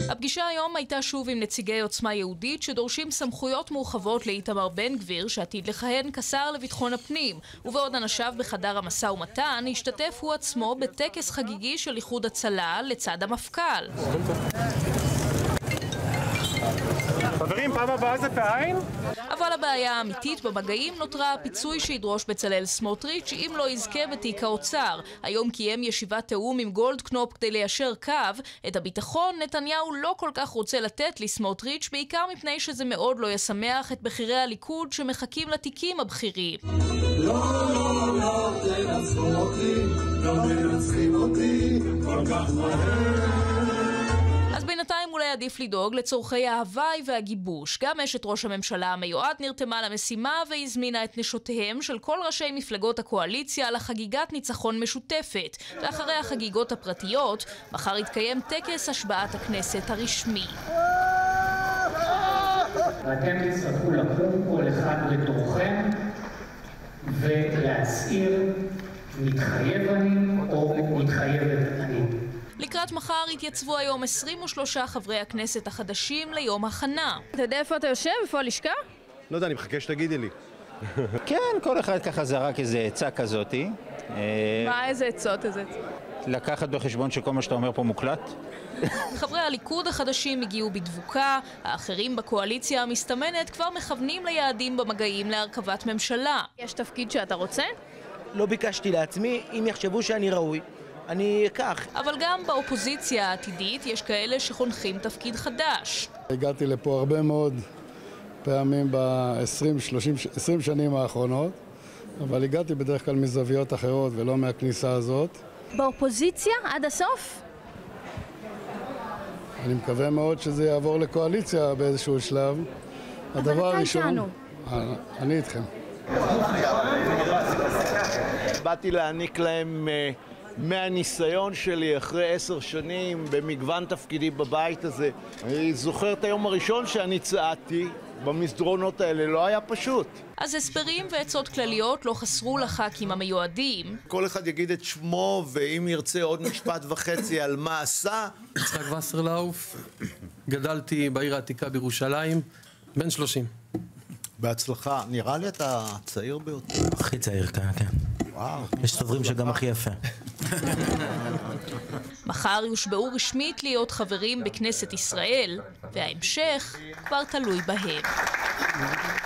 הפגישה היום הייתה שוב עם נציגי עוצמה יהודית שדורשים סמכויות מורחבות לאיתמר בן גביר שעתיד לכהן כשר לביטחון הפנים, ובעוד אנשיו בחדר המשא ומתן השתתף הוא עצמו בטקס חגיגי של איחוד הצלה לצד המפכ"ל. חברים, פעם הבאה זה בעין? אבל הבעיה האמיתית במגעים נותרה הפיצוי שידרוש בצלאל סמוטריץ' אם לא יזכה בתיק האוצר. היום קיים ישיבת תאום עם גולדקנופ כדי ליישר קו. את הביטחון נתניהו לא כל כך רוצה לתת לסמוטריץ', בעיקר מפני שזה מאוד לא ישמח את בכירי הליכוד שמחכים לתיקים הבכירים. לא, תנצחו אותי, לא מנצחים אותי, כל כך מהר. אז בינתיים אולי עדיף לדאוג לצורכי ההוואי והגיבוש. גם אשת ראש הממשלה המיועד נרתמה למשימה והזמינה את נשותיהם של כל ראשי מפלגות הקואליציה לחגיגת ניצחון משותפת. ואחרי החגיגות הפרטיות, מחר יתקיים טקס השבעת הכנסת הרשמי. ואתם תצטרכו לקום כל אחד לתורכם ולהצהיר מתחייב אני או מתחייבת אני. לקראת מחר התייצבו היום 23 חברי הכנסת החדשים ליום הכנה. אתה יודע איפה אתה יושב? איפה הלשכה? לא יודע, אני מחכה שתגידי לי. כן, כל אחד ככה זרק איזה עצה כזאתי. מה, איזה עצות? לקחת בחשבון שכל מה שאתה אומר פה מוקלט. חברי הליכוד החדשים הגיעו בדבוקה, האחרים בקואליציה המסתמנת כבר מכוונים ליעדים במגעים להרכבת ממשלה. יש תפקיד שאתה רוצה? לא ביקשתי לעצמי, אם יחשבו שאני ראוי. אני אקח. אבל גם באופוזיציה העתידית יש כאלה שחונכים תפקיד חדש. הגעתי לפה הרבה מאוד פעמים ב-20 שנים האחרונות, אבל הגעתי בדרך כלל מזוויות אחרות ולא מהכניסה הזאת. באופוזיציה עד הסוף? אני מקווה מאוד שזה יעבור לקואליציה באיזשהו שלב. הדבר הראשון, אני איתכם. באתי להעניק להם מהניסיון שלי אחרי 10 שנים במגוון תפקידי בבית הזה. אני זוכר את היום הראשון שאני צעדתי במסדרונות האלה, לא היה פשוט. אז הסברים ועצות כלליות לא חסרו לח"כים המיועדים. כל אחד יגיד את שמו, ואם ירצה עוד משפט וחצי על מה עשה. יצחק וסרלאוף, גדלתי בעיר העתיקה בירושלים, בן 30. בהצלחה. נראה לי אתה הצעיר ביותר. הכי צעיר כאן, כן. וואו. יש סוברים שגם הכי יפה. מחר יושבעו רשמית להיות חברים בכנסת ישראל, וההמשך כבר תלוי בהם.